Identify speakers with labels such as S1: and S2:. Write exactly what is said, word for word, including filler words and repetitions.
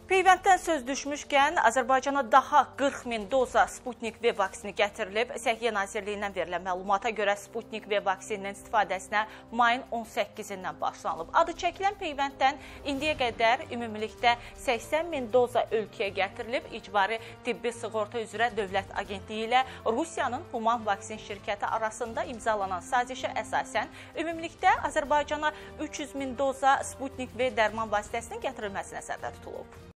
S1: Peyvənddən söz düşmüşkən, Azərbaycana daha qırx min doza Sputnik V vaksini gətirilib. Səhiyyə Nazirliyindən verilən məlumata görə Sputnik V vaksininin istifadəsinə mayın on səkkizindən başlanılıb. Adı çəkilən peyvənddən indiyə qədər ümumilikdə səksən min doza ölkəyə gətirilib. İcbari tibbi sığorta üzrə Dövlət Agentliyi ilə Rusiyanın Human Vaksin şirkəti arasında imzalanan sazişə əsasən ümumilikdə Azərbaycana üç yüz min doza Sputnik V dərman vasitəsinin gətirilməsinə sədə tutulub.